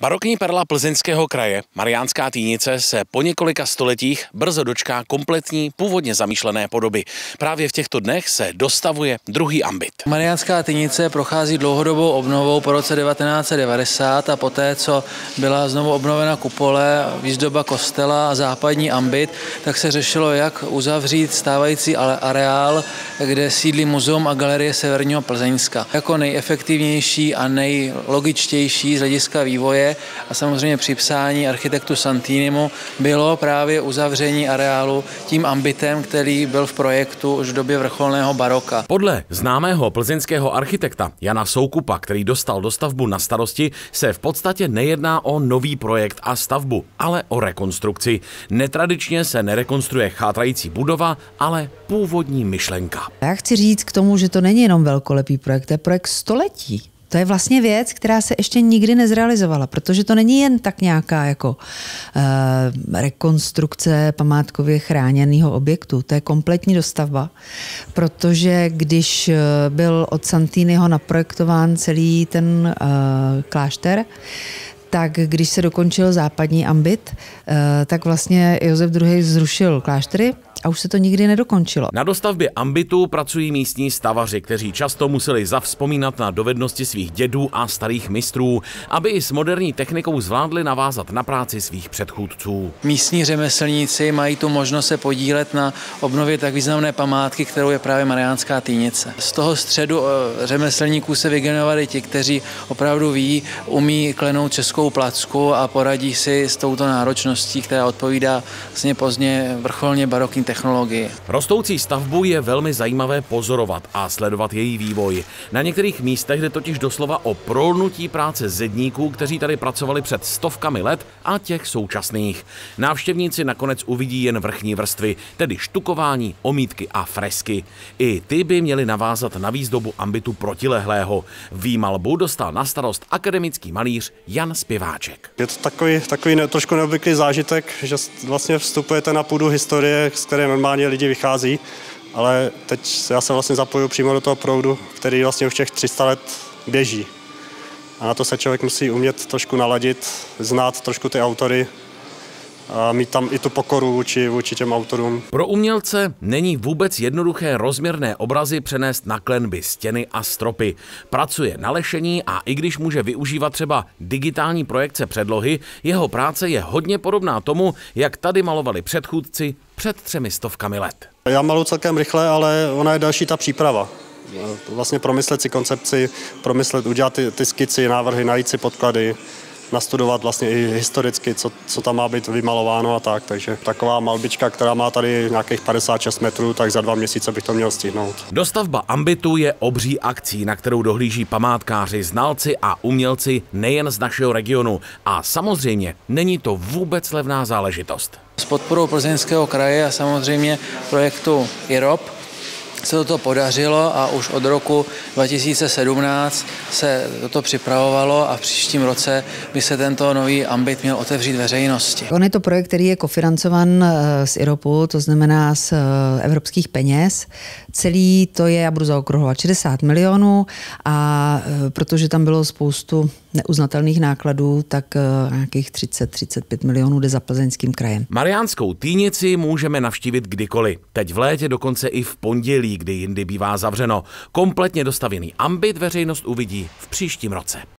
Barokní perla Plzeňského kraje, Mariánská Týnice, se po několika stoletích brzo dočká kompletní původně zamýšlené podoby. Právě v těchto dnech se dostavuje druhý ambit. Mariánská Týnice prochází dlouhodobou obnovou po roce 1990 a poté, co byla znovu obnovena kupole, výzdoba kostela a západní ambit, tak se řešilo, jak uzavřít stávající areál, kde sídlí muzeum a galerie Severního Plzeňska. Jako nejefektivnější a nejlogičtější z hlediska vývoje a samozřejmě připsání architektu Santinimu bylo právě uzavření areálu tím ambitem, který byl v projektu už v době vrcholného baroka. Podle známého plzeňského architekta Jana Soukupa, který dostal dostavbu na starosti, se v podstatě nejedná o nový projekt a stavbu, ale o rekonstrukci. Netradičně se nerekonstruuje chátrající budova, ale původní myšlenka. Já chci říct k tomu, že to není jenom velkolepý projekt, to je projekt století. To je vlastně věc, která se ještě nikdy nezrealizovala, protože to není jen tak nějaká jako rekonstrukce památkově chráněného objektu. To je kompletní dostavba, protože když byl od Santiniho naprojektován celý ten klášter, tak když se dokončil západní ambit, tak vlastně Josef II. Zrušil kláštery a už se to nikdy nedokončilo. Na dostavbě ambitu pracují místní stavaři, kteří často museli zavzpomínat na dovednosti svých dědů a starých mistrů, aby i s moderní technikou zvládli navázat na práci svých předchůdců. Místní řemeslníci mají tu možnost se podílet na obnově tak významné památky, kterou je právě Mariánská Týnice. Z toho středu řemeslníků se vygenerovali ti, kteří opravdu umí klenout českou placku a poradí si s touto náročností, která odpovídá vlastně pozdně vrcholně barokní technologii. Rostoucí stavbu je velmi zajímavé pozorovat a sledovat její vývoj. Na některých místech jde totiž doslova o prolnutí práce zedníků, kteří tady pracovali před stovkami let, a těch současných. Návštěvníci nakonec uvidí jen vrchní vrstvy, tedy štukování, omítky a fresky. I ty by měly navázat na výzdobu ambitu protilehlého. Výmalbu dostal na starost akademický malíř Jan Zpěváček. Je to takový trošku neobvyklý zážitek, že vlastně vstupujete na půdu historie, z které normálně lidi vychází, ale teď já se vlastně zapojuju přímo do toho proudu, který vlastně už těch 300 let běží. A na to se člověk musí umět trošku naladit, znát trošku ty autory a mít tam i tu pokoru vůči těm autorům. Pro umělce není vůbec jednoduché rozměrné obrazy přenést na klenby, stěny a stropy. Pracuje na lešení a i když může využívat třeba digitální projekce předlohy, jeho práce je hodně podobná tomu, jak tady malovali předchůdci před 300 let. Já maluji celkem rychle, ale ona je další ta příprava. Vlastně promyslet si koncepci, udělat ty skici, návrhy, najít si podklady, nastudovat vlastně i historicky, co tam má být vymalováno a tak. Takže taková malbička, která má tady nějakých 56 metrů, tak za 2 měsíce bych to měl stihnout. Dostavba ambitu je obří akcí, na kterou dohlíží památkáři, znalci a umělci nejen z našeho regionu. A samozřejmě není to vůbec levná záležitost. S podporou Plzeňského kraje a samozřejmě projektu IROP se toto podařilo a už od roku 2017 se toto připravovalo a v příštím roce by se tento nový ambit měl otevřít veřejnosti. On je to projekt, který je kofinancovan z IROPu, to znamená z evropských peněz. Celý to je, já budu zaokrouhlovat, 60 milionů a protože tam bylo spoustu neuznatelných nákladů, tak nějakých 30-35 milionů jde za Plzeňským krajem. Mariánskou Týnici můžeme navštívit kdykoliv. Teď v létě dokonce i v pondělí, kdy jindy bývá zavřeno. Kompletně dostavěný ambit veřejnost uvidí v příštím roce.